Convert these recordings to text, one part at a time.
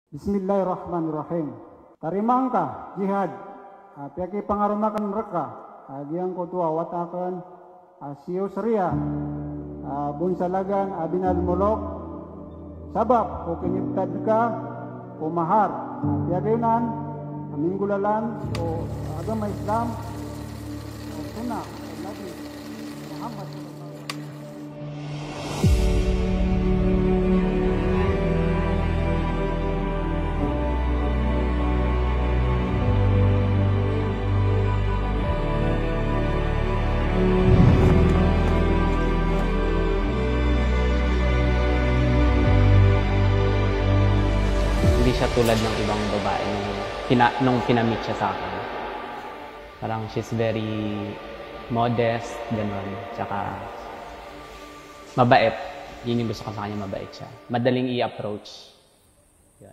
Bismillahirrahmanirrahim. Tarimangka jihad piyaki pangarumakan mereka agiang kutua watakan siyo seria bunsalagan abinal mulok sabab ko kiniptad ka umahar piyagayunan aminggulalan o agama Islam o sunnah Nabi Muhammad hindi siya tulad ng ibang babae nung pinamit siya sa akin. Parang she's very modest, gano'n. Tsaka mabait. Yun yung gusto ko sa kanya, mabait siya. Madaling i-approach. Yun.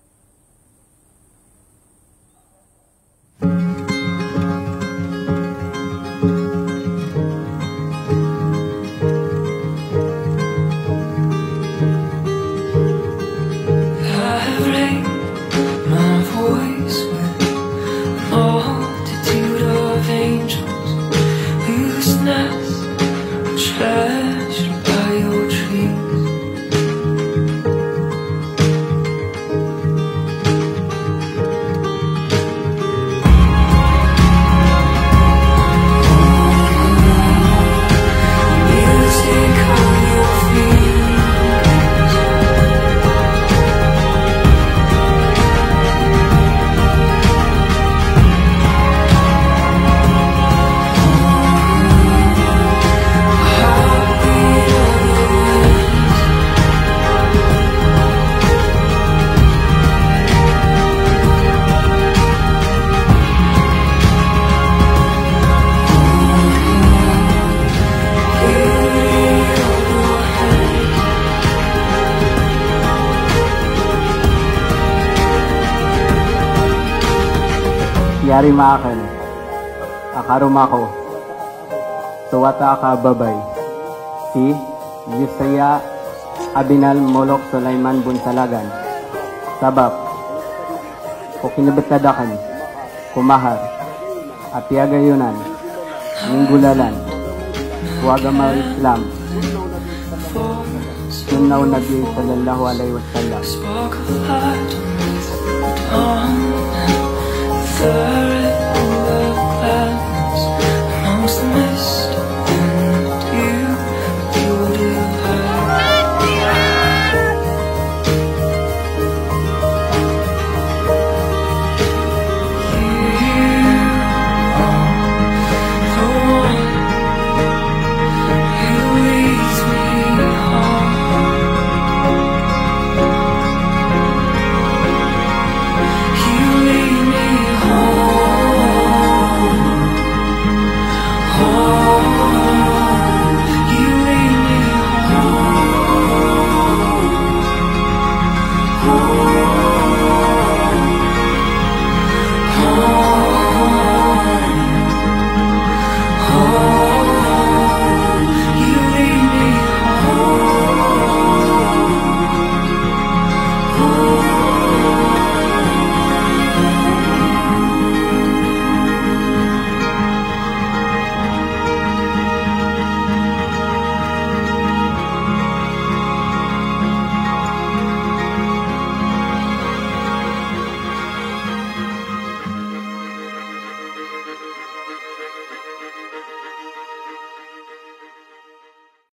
Yari maakan, akarumako, tuwata ka babay, si Yusaya Abinal Molok Sulaiman Bunsalagan, sabab, kukinabitadakan, kumahar, apiagayunan, minggulalan, wagama Islam, sunnaw Nabi sallallahu alaihi wasallam.